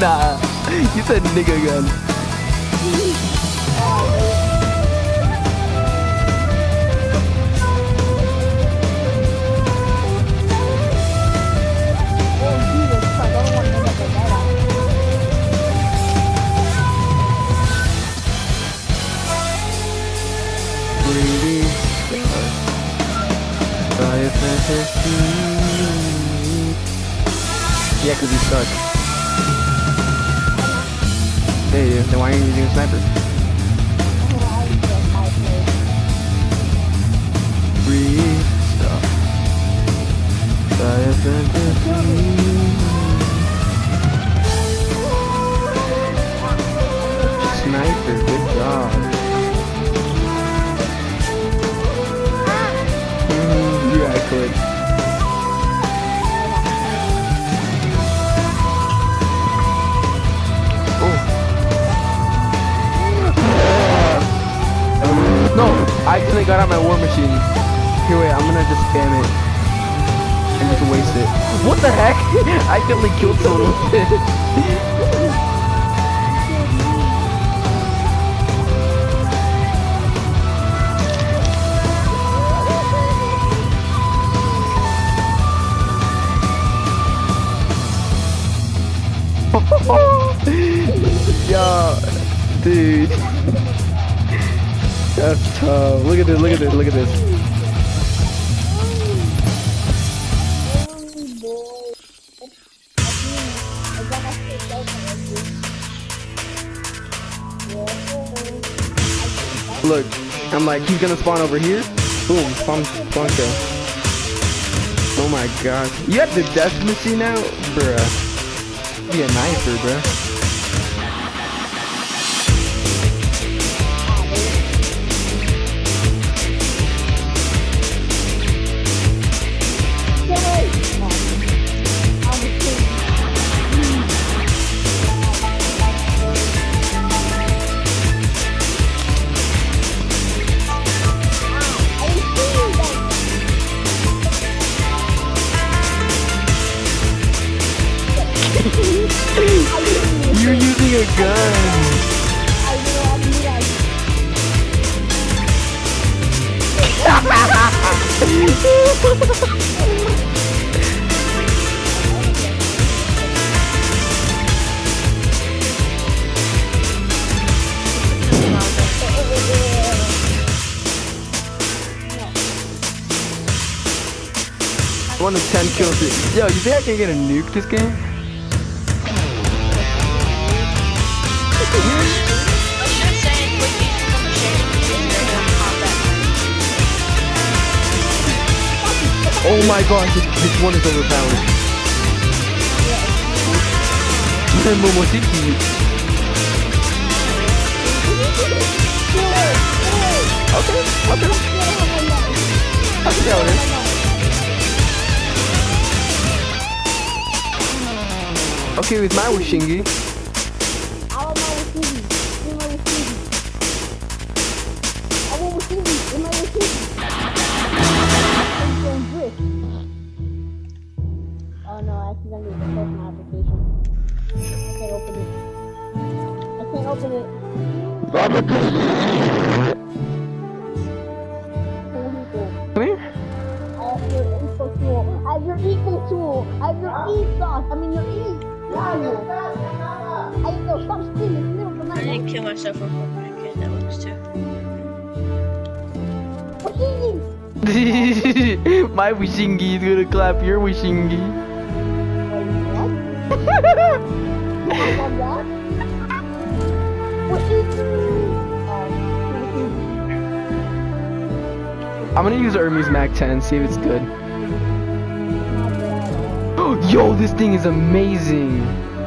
Nah, you said nigga gun. Yeah, cause he sucks. There you go. Then why aren't you using a sniper? Free stuff. Sniper, good job. Yeah, I could. No, I accidentally got out my war machine. Here, wait, I'm gonna just spam it. And just waste it. What the heck? I accidentally killed someone with it. Yo, dude. That's tough. Look at this, look at this, look at this. Look, I'm like, he's gonna spawn over here. Boom, spawn kill. Oh my gosh. You have the death machine now? Bruh. Be a knifer, bruh. You're using a gun. One of 10 kills. Yo, you think I can get a nuke this game? Oh my god, this one is overpowered. Momotiki. Okay. I see how it is. Okay, with my Wishingi. Oh no, I accidentally closed my application. I can't open it. I can't open it. Come here. I have your info tool. I have your equal tool. I have your e-sauce. I mean your e-tool. I go, stop screaming in the middle of the night. I didn't kill myself real quick. Okay, that works too. My Wishingi is gonna clap your Wishingi. I'm gonna use Hermes Mac 10, see if it's good. Yo, this thing is amazing.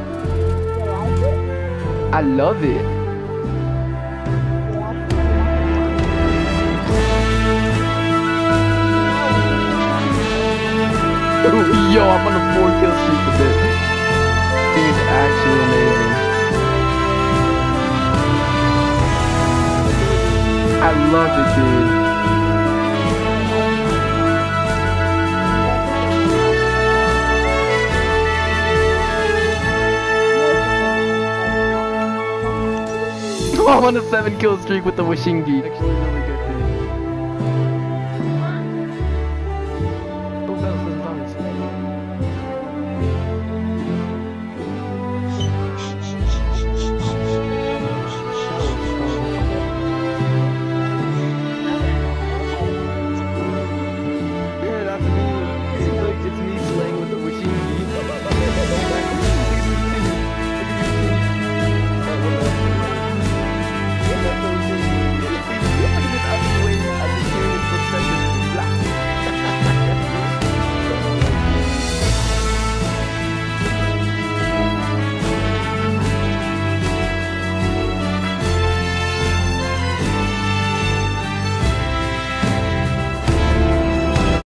I love it. Yo, I'm on a 4-kill streak with it. This thing is actually amazing. I love it, dude. I'm on a 7 kill streak with the Wishing Deed. Actually, really